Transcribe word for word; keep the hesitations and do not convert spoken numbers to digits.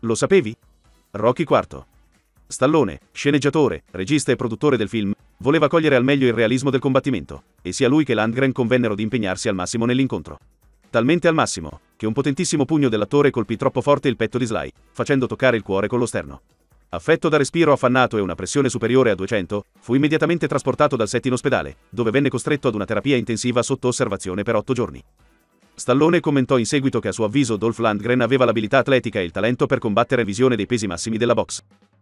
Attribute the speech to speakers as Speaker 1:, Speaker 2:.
Speaker 1: Lo sapevi? Rocky quarto. Stallone, sceneggiatore, regista e produttore del film, voleva cogliere al meglio il realismo del combattimento, e sia lui che Landgren convennero di impegnarsi al massimo nell'incontro. Talmente al massimo, che un potentissimo pugno dell'attore colpì troppo forte il petto di Sly, facendo toccare il cuore con lo sterno. Affetto da respiro affannato e una pressione superiore a duecento, fu immediatamente trasportato dal set in ospedale, dove venne costretto ad una terapia intensiva sotto osservazione per otto giorni. Stallone commentò in seguito che a suo avviso Dolph Lundgren aveva l'abilità atletica e il talento per combattere visione dei pesi massimi della box.